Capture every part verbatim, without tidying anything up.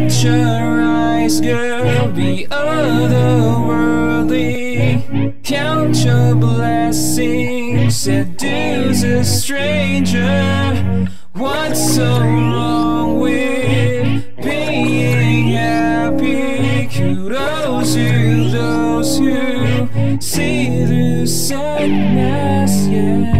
Shut your eyes, girl, be otherworldly. Count your blessings, seduce a stranger. What's so wrong with being happy? Kudos to those who see through sadness, yeah.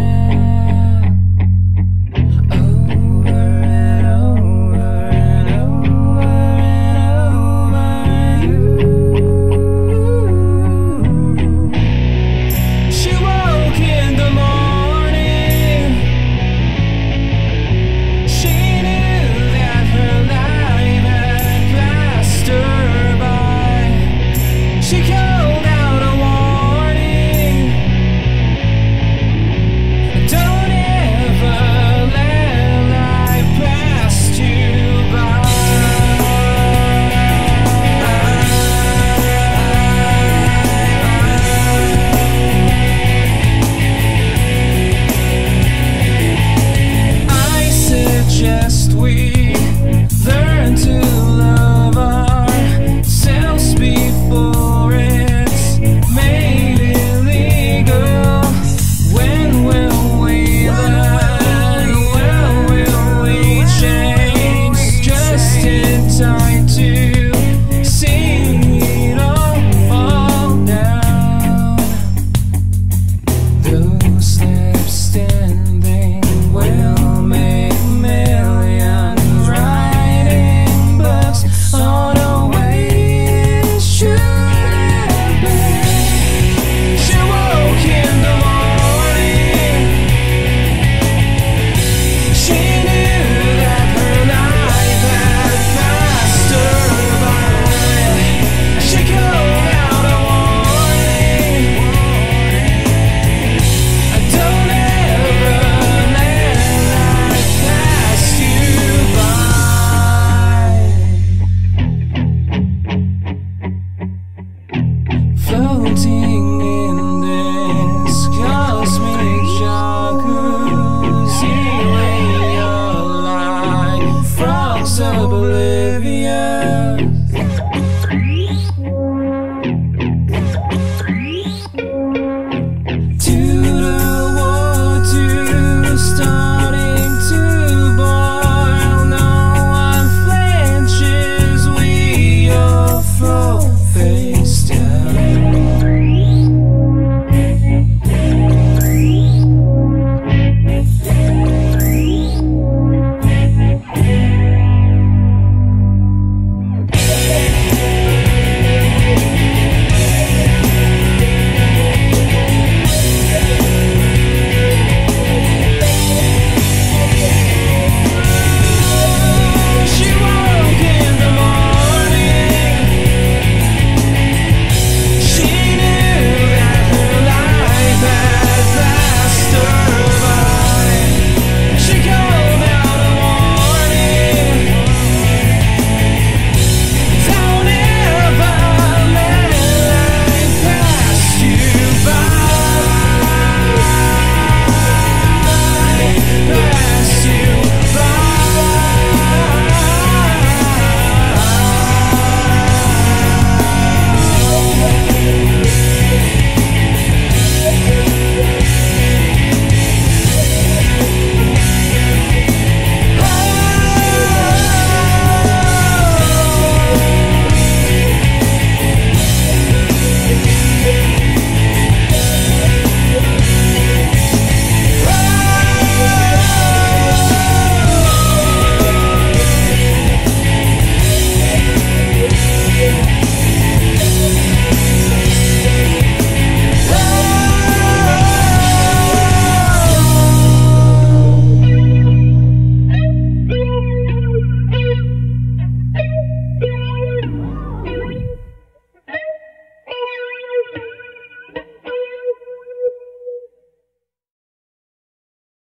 She called out a warning. Don't ever let life pass you by. I suggest we learn to love ourselves before Floating in this cosmic jacuzzi, where you're lying, frogs oblivious.